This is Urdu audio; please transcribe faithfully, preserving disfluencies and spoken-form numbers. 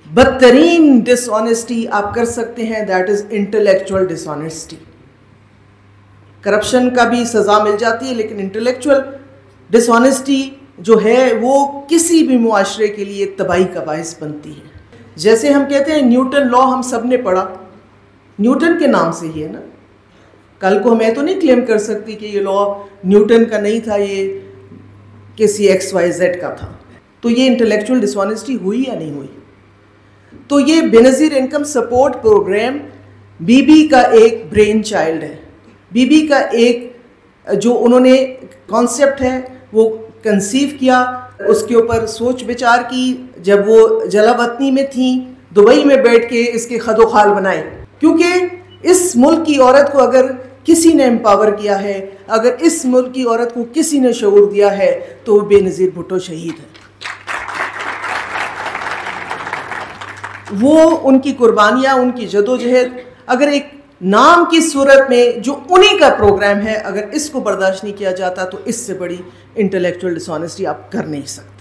بدترین ڈس آنیسٹی آپ کر سکتے ہیں that is intellectual dishonesty. Corruption کا بھی سزا مل جاتی ہے لیکن انٹلیکچوئل ڈس آنیسٹی جو ہے وہ کسی بھی معاشرے کے لیے تباہی کا باعث بنتی ہے. جیسے ہم کہتے ہیں نیوٹن لا ہم سب نے پڑھا, نیوٹن کے نام سے ہی ہے نا. کل کو میں تو نہیں کلیم کر سکتی کہ یہ لا نیوٹن کا نہیں تھا, یہ کسی ایکس وائی زیڈ کا تھا. تو یہ انٹلیکچوئل ڈس آنیسٹی ہوئی یا نہیں ہوئی؟ تو یہ Benazir income support programme Bibi کا ایک برین چائلڈ ہے. بی بی کا ایک جو انہوں نے کانسیپٹ ہے وہ کنسیو کیا, اس کے اوپر سوچ بچار کی جب وہ جلا وطنی میں تھیں, دبئی میں بیٹھ کے اس کے خد و خال بنائے. کیونکہ اس ملک کی عورت کو اگر کسی نے امپاور کیا ہے, اگر اس ملک کی عورت کو کسی نے شعور دیا ہے تو وہ بے نظیر بھٹو شہید ہے. وہ ان کی قربانیاں, ان کی جدوجہد اگر ایک نام کی صورت میں جو انہی کا پروگرام ہے, اگر اس کو برداشت نہیں کیا جاتا تو اس سے بڑی انٹلیکچوئل ڈس آنیسٹی آپ کر نہیں سکتے.